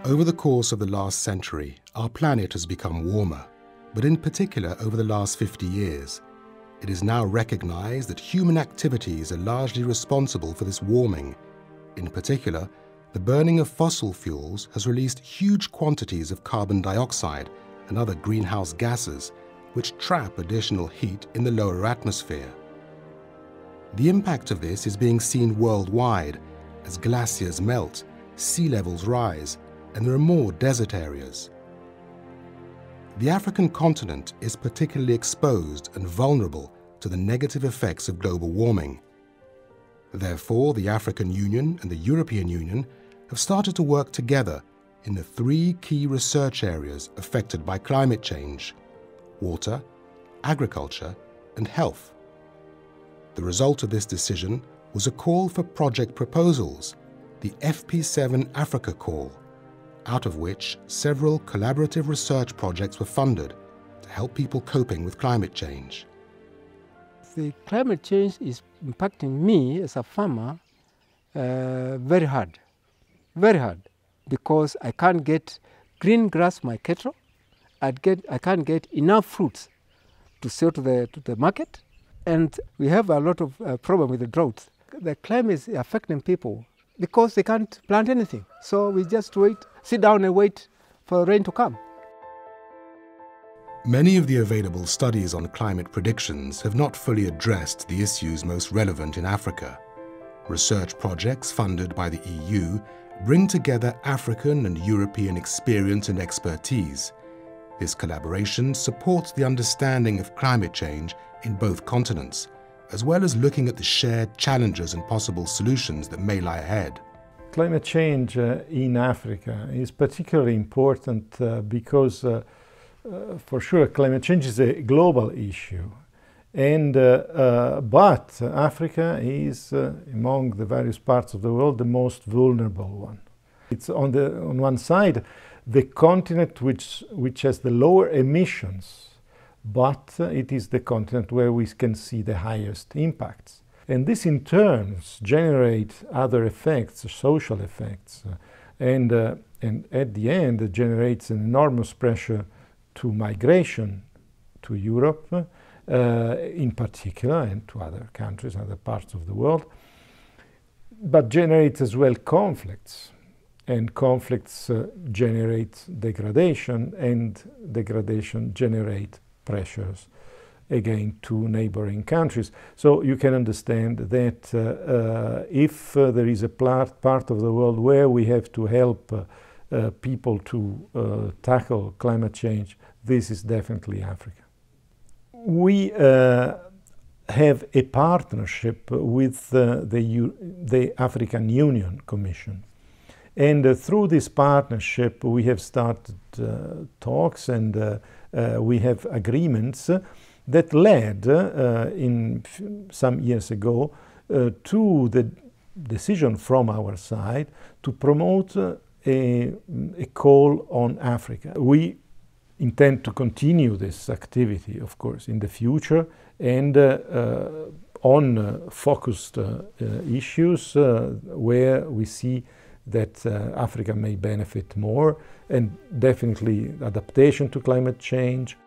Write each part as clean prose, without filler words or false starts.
Over the course of the last century, our planet has become warmer, but in particular over the last 50 years. It is now recognized that human activities are largely responsible for this warming. In particular, the burning of fossil fuels has released huge quantities of carbon dioxide and other greenhouse gases, which trap additional heat in the lower atmosphere. The impact of this is being seen worldwide as glaciers melt, sea levels rise, and there are more desert areas. The African continent is particularly exposed and vulnerable to the negative effects of global warming. Therefore, the African Union and the European Union have started to work together in the three key research areas affected by climate change: water, agriculture, and health. The result of this decision was a call for project proposals, the FP7 Africa Call, out of which several collaborative research projects were funded to help people coping with climate change. The climate change is impacting me as a farmer very hard, because I can't get green grass for my cattle. I can't get enough fruits to sell to the market, and we have a lot of problem with the drought. The climate is affecting people because they can't plant anything. So we just sit down and wait for rain to come. Many of the available studies on climate predictions have not fully addressed the issues most relevant in Africa. Research projects funded by the EU bring together African and European experience and expertise. This collaboration supports the understanding of climate change in both continents, as well as looking at the shared challenges and possible solutions that may lie ahead. Climate change in Africa is particularly important because for sure climate change is a global issue, and but Africa is among the various parts of the world the most vulnerable one. It's on one side the continent which has the lower emissions, but it is the continent where we can see the highest impacts. And this in turn generates other effects, social effects, and at the end it generates an enormous pressure to migration to Europe in particular, and to other countries, other parts of the world, but generates as well conflicts. And conflicts generate degradation, and degradation generate pressures again to neighboring countries. So you can understand that if there is a part of the world where we have to help people to tackle climate change, this is definitely Africa. We have a partnership with the African Union Commission. And through this partnership, we have started talks, and we have agreements that led some years ago to the decision from our side to promote a call on Africa. We intend to continue this activity, of course, in the future, and on focused issues where we see that Africa may benefit more, and definitely adaptation to climate change.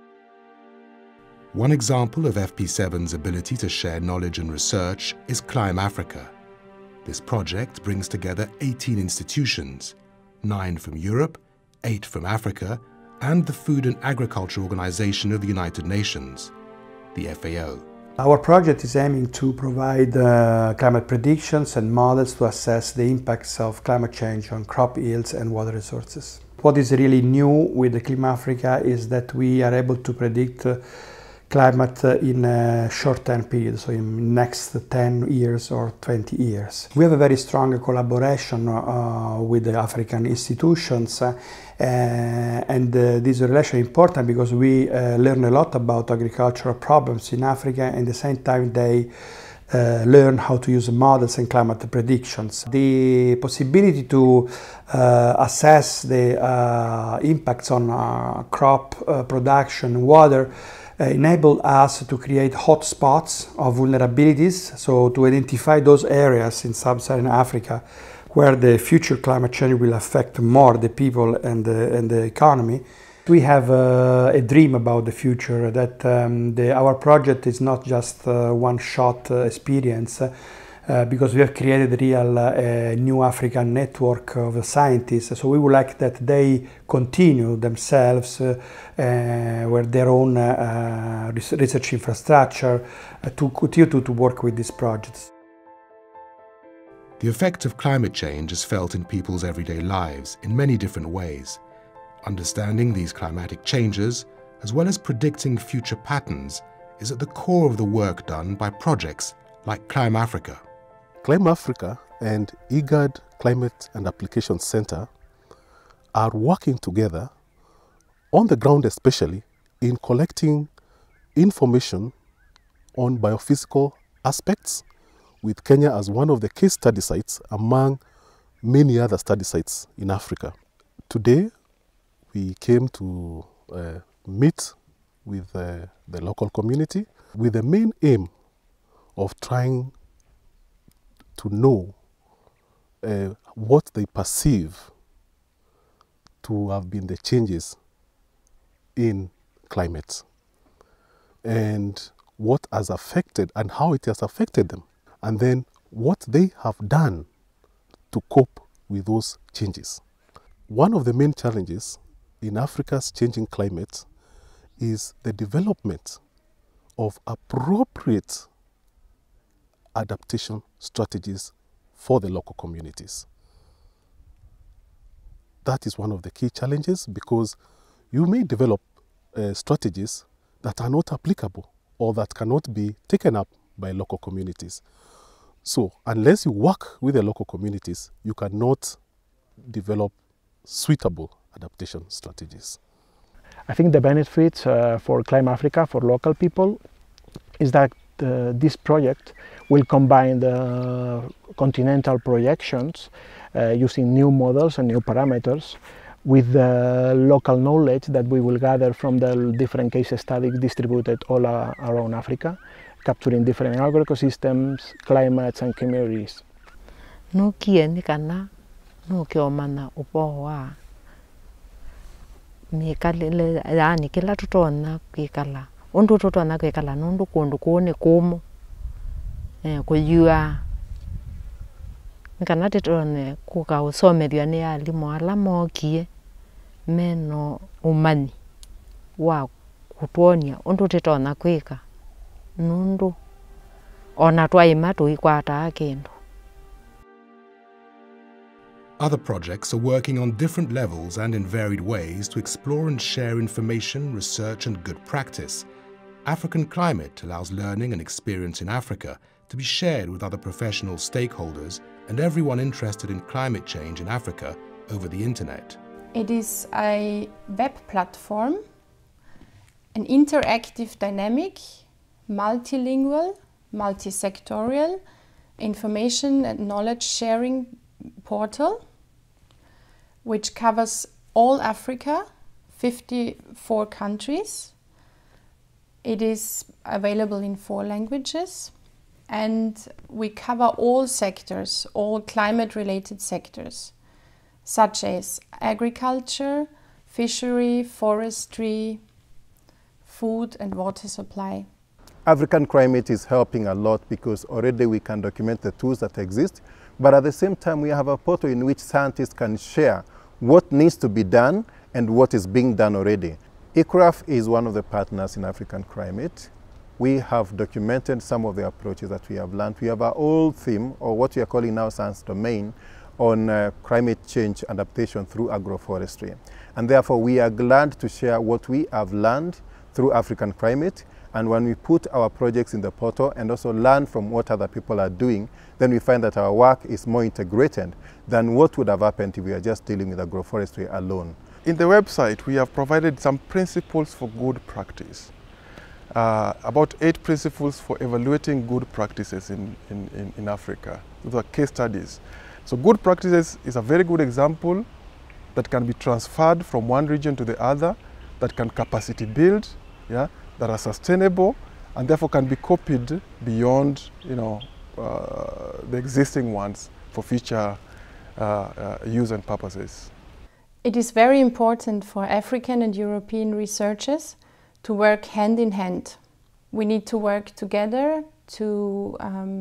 One example of FP7's ability to share knowledge and research is Climb Africa. This project brings together 18 institutions, 9 from Europe, 8 from Africa, and the Food and Agriculture Organization of the United Nations, the FAO. Our project is aiming to provide climate predictions and models to assess the impacts of climate change on crop yields and water resources. What is really new with the Climb Africa is that we are able to predict climate in a short-term period, so in next 10 years or 20 years. We have a very strong collaboration with the African institutions, and this relation is important because we learn a lot about agricultural problems in Africa, and at the same time they learn how to use models and climate predictions. The possibility to assess the impacts on crop production, water, enabled us to create hotspots of vulnerabilities, so to identify those areas in sub-Saharan Africa where the future climate change will affect more the people and the economy. We have a dream about the future, that our project is not just a one-shot experience, because we have created a real new African network of scientists. So we would like that they continue themselves with their own research infrastructure to continue to work with these projects. The effect of climate change is felt in people's everyday lives in many different ways. Understanding these climatic changes, as well as predicting future patterns, is at the core of the work done by projects like Climb Africa. Climb Africa and IGAD Climate and Application Center are working together on the ground, especially in collecting information on biophysical aspects, with Kenya as one of the case study sites among many other study sites in Africa. Today, we came to meet with the local community with the main aim of trying to know what they perceive to have been the changes in climate and what has affected and how it has affected them, and then what they have done to cope with those changes. One of the main challenges in Africa's changing climate is the development of appropriate adaptation strategies for the local communities. That is one of the key challenges, because you may develop strategies that are not applicable or that cannot be taken up by local communities. So unless you work with the local communities, you cannot develop suitable adaptation strategies. I think the benefits for Climb Africa, for local people, is that this project will combine the continental projections using new models and new parameters with the local knowledge that we will gather from the different case studies distributed all around Africa, capturing different agroecosystems, climates and communities. No kieni kana no kiomana upoa mi kalile yani kila tutona kwikala undu tutona kwikala nundu kundu kuone kumu kuyua kana tutone kuka usomethwa ni alimu ala mokie meno umani wa kutuonia undu tutona kwika nundu ona twaima tuikwata kindu. Other projects are working on different levels and in varied ways to explore and share information, research and good practice. African Climate allows learning and experience in Africa to be shared with other professional stakeholders and everyone interested in climate change in Africa over the internet. It is a web platform, an interactive, dynamic, multilingual, multi-sectorial information and knowledge sharing portal which covers all Africa, 54 countries. It is available in 4 languages and we cover all sectors, all climate-related sectors, such as agriculture, fishery, forestry, food and water supply. African Climate is helping a lot because already we can document the tools that exist, but at the same time we have a portal in which scientists can share what needs to be done and what is being done already. ICRAF is one of the partners in African Climate. We have documented some of the approaches that we have learned. We have our old theme, or what we are calling now science domain, on climate change adaptation through agroforestry. And therefore we are glad to share what we have learned through African Climate. And when we put our projects in the portal and also learn from what other people are doing, then we find that our work is more integrated than what would have happened if we are just dealing with agroforestry alone. In the website, we have provided some principles for good practice. About 8 principles for evaluating good practices in Africa. Those are case studies. So good practices is a very good example that can be transferred from one region to the other, that can capacity build, yeah, that are sustainable and therefore can be copied beyond the existing ones for future use and purposes. It is very important for African and European researchers to work hand in hand. We need to work together to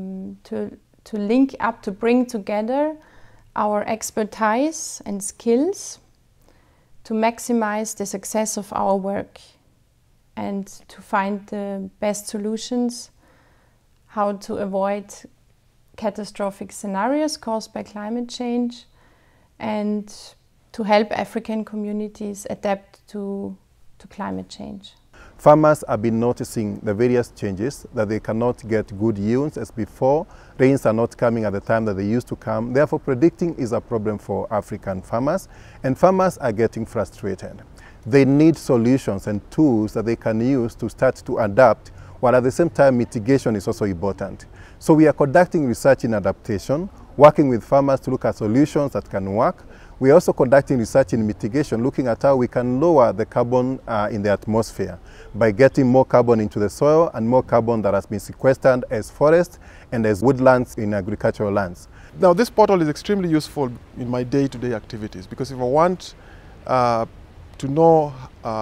link up, to bring together our expertise and skills to maximize the success of our work and to find the best solutions how to avoid catastrophic scenarios caused by climate change and to help African communities adapt to climate change. Farmers have been noticing the various changes, that they cannot get good yields as before. Rains are not coming at the time that they used to come. Therefore, predicting is a problem for African farmers, and farmers are getting frustrated. They need solutions and tools that they can use to start to adapt, while at the same time mitigation is also important. So we are conducting research in adaptation, working with farmers to look at solutions that can work. We are also conducting research in mitigation, looking at how we can lower the carbon in the atmosphere by getting more carbon into the soil and more carbon that has been sequestered as forests and as woodlands in agricultural lands. Now, this portal is extremely useful in my day-to-day activities, because if I want to know,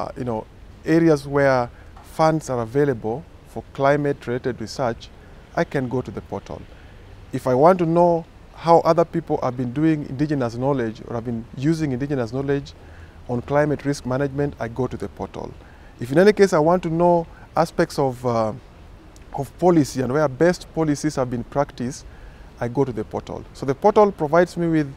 areas where funds are available for climate-related research, I can go to the portal. If I want to know how other people have been doing indigenous knowledge or have been using indigenous knowledge on climate risk management, I go to the portal. If in any case I want to know aspects of policy and where best policies have been practiced, I go to the portal. So the portal provides me with,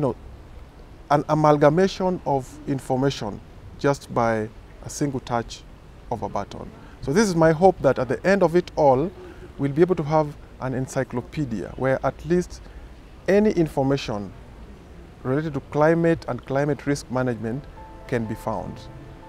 an amalgamation of information just by a single touch of a button. So this is my hope, that at the end of it all, we'll be able to have an encyclopedia where at least any information related to climate and climate risk management can be found.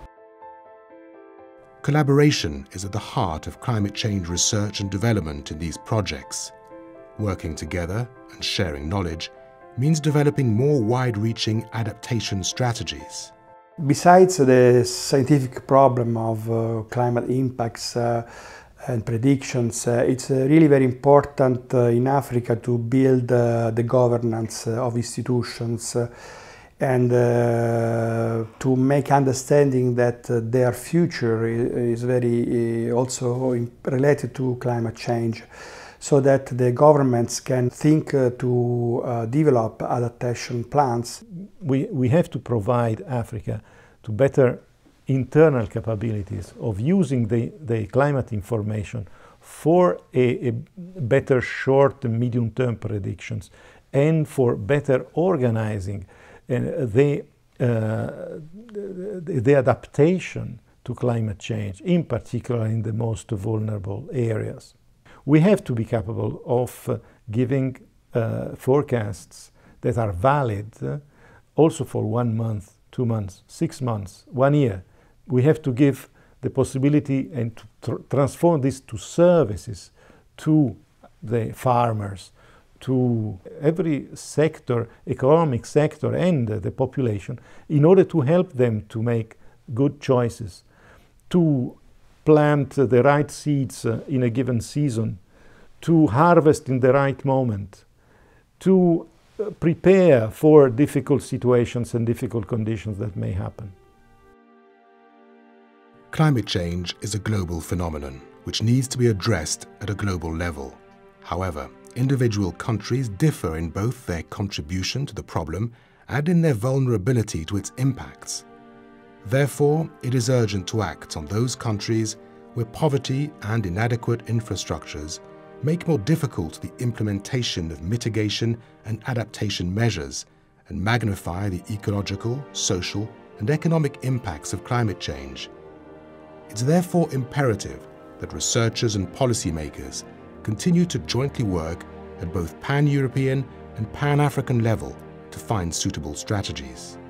Collaboration is at the heart of climate change research and development in these projects. Working together and sharing knowledge means developing more wide-reaching adaptation strategies. Besides the scientific problem of climate impacts and predictions, it's really very important in Africa to build the governance of institutions and to make understanding that their future is very also related to climate change, so that the governments can think to develop adaptation plans. We have to provide Africa to better internal capabilities of using the climate information for a better short and medium-term predictions and for better organizing the adaptation to climate change, in particular in the most vulnerable areas. We have to be capable of giving forecasts that are valid also for 1 month, 2 months, 6 months, 1 year. We have to give the possibility and to transform this to services to the farmers, to every sector, economic sector and the population, in order to help them to make good choices, to plant the right seeds in a given season, to harvest in the right moment, to prepare for difficult situations and difficult conditions that may happen. Climate change is a global phenomenon which needs to be addressed at a global level. However, individual countries differ in both their contribution to the problem and in their vulnerability to its impacts. Therefore, it is urgent to act on those countries where poverty and inadequate infrastructures make more difficult the implementation of mitigation and adaptation measures and magnify the ecological, social, and economic impacts of climate change. It's therefore imperative that researchers and policymakers continue to jointly work at both pan-European and pan-African level to find suitable strategies.